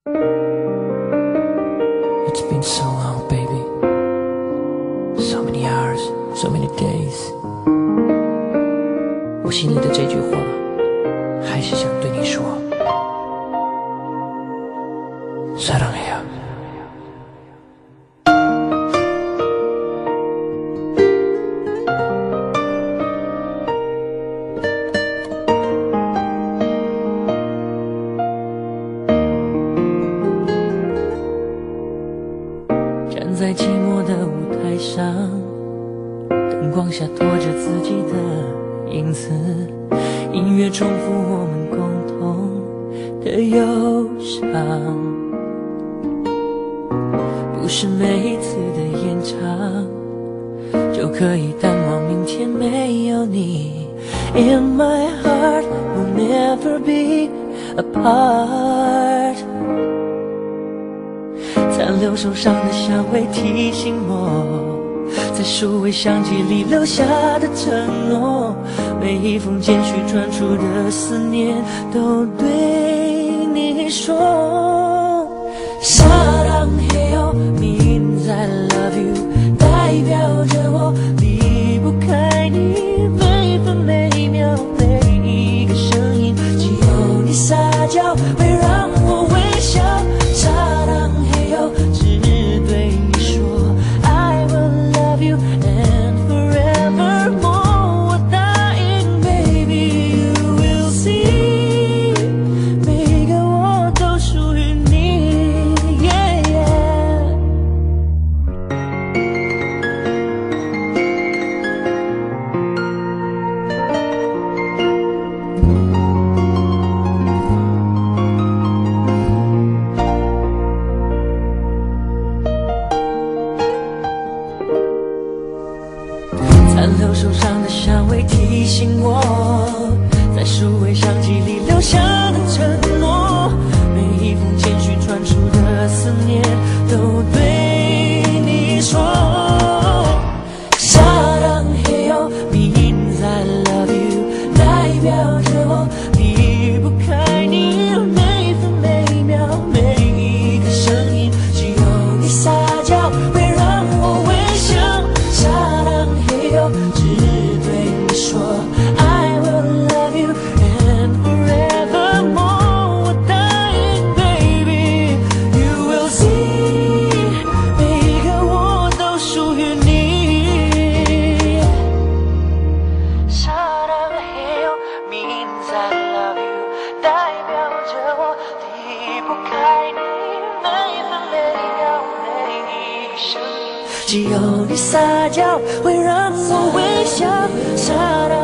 It's been so long, baby. So many hours, so many days. 我心里的这句话，还是想对你说。사랑해요。站在寂寞的舞台上，灯光下拖着自己的影子，音乐重复我们共同的忧伤。不是每一次的演唱就可以淡忘明天没有你。In my heart we'll never be apart。残留手上的香味提醒我，在数位相机里留下的承诺，每一封简讯传出的思念都对你说。사랑해요 means I love you， 代表着我离不开你，每分每秒每一个声音，只有你撒娇会让我微笑。사랑해요只对你说 I will love you and forevermore。 我答应 baby you will see， 每个我都属于你。残留手上的香味提醒我，在数位相机里留下的承诺，每一封简讯传出的思念都对你说。사랑해요 means I love you， 代表着我离不开你，每分每秒每一个声音，只有你撒娇会让我微笑。사랑해요只对你说 I will love you and forevermore。 我答应 baby you will see， 每个我都属于你。사랑해요 means I love you， 代表着我离不开你，每分每秒每一个声音，只有你撒娇会让我微笑。